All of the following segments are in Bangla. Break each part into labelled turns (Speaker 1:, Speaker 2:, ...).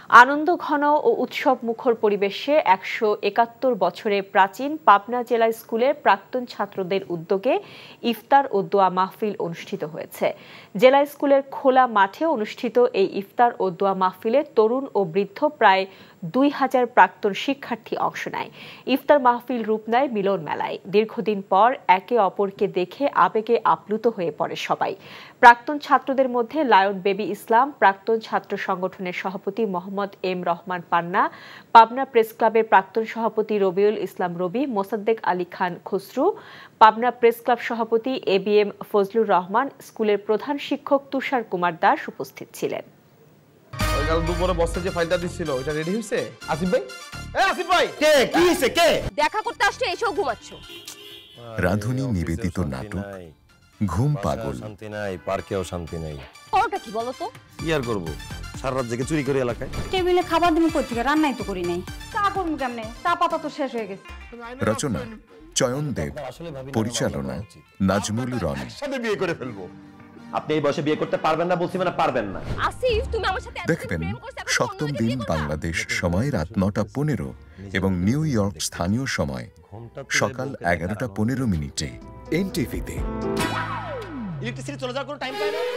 Speaker 1: আনন্দঘন ও উৎসব মুখর পরিবেশে ১৭১ বছরের প্রাচীন পাবনা জেলা স্কুলের প্রাক্তন ছাত্রদের উদ্যোগে ইফতার ও দোয়া মাহফিল অনুষ্ঠিত হয়েছে। জেলা স্কুলের খোলা মাঠে অনুষ্ঠিত এই ইফতার ও দোয়া মাহফিলে তরুণ ও বৃদ্ধ প্রায় ২,০০০ প্রাক্তন শিক্ষার্থী অংশ নেয়। ইফতার মাহফিল রূপ নেয় মিলন মেলায়। দীর্ঘদিন পর একে অপরকে দেখে আবেগে আপ্লুত হয়ে পড়ে সবাই। প্রাক্তন ছাত্রদের মধ্যে লায়ন বেবি ইসলাম, প্রাক্তন ছাত্র সংগঠনের সভাপতি মোহাম্মদ এম রহমান পান্না, পাবনা প্রেস ক্লাবের প্রাক্তন সভাপতি রবিউল ইসলাম রবি, মোসাদ্দেক আলী খান খসরু, পাবনা প্রেস ক্লাব সভাপতি এবিএম ফজলুর রহমান, স্কুলের প্রধান শিক্ষক তুষার কুমার দাস উপস্থিত ছিলেন।
Speaker 2: কাল দুপুরে বসে যে ফাইলটা দিছিল ওটা রেডি হইছে? আসিফ ভাই, আসিফ ভাই, কে কি হইছে? কে
Speaker 3: দেখা করতে আসছে এসেও ঘুমাচ্ছো?
Speaker 4: রাধুনী নিবেদিত নাটক ঘুম পাগল,
Speaker 5: শান্তি নাই, পার্কেও শান্তি নাই।
Speaker 3: ওটা কি বলো তো?
Speaker 5: কি আর করব, সারা রাত জেগে চুরি করে এলাকায়।
Speaker 6: টেবিলে খাবার দিমু কই থেকে? রান্নাই তো করি নাই। চা করব কেমনে? চা পাতা তো শেষ হয়ে গেছে।
Speaker 4: রচনা চয়ন দেব, পরিচালনা নাজমুল রনি।
Speaker 2: সাথে বিয়ে করে ফেলবো।
Speaker 7: আপনি এই বয়সে বিয়ে করতে পারবেন না বলছি, মানে পারবেন না।
Speaker 3: আসিফ, তুমি আমার সাথে
Speaker 4: দেখবেন সপ্তম দিন বাংলাদেশ সময় রাত ৯:১৫ এবং নিউ ইয়র্ক স্থানীয় সময় সকাল ১১:১৫ এনটিভিতে।
Speaker 2: ইলেকট্রিসিটি চলে যাওয়ার কোনো টাইম পায় না।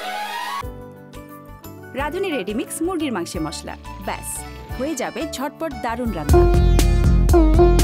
Speaker 6: রাধুনী রেডিমিক্স মুরগির মাংসের মশলা, ব্যাস হয়ে যাবে ঝটপট দারুণ রান্না।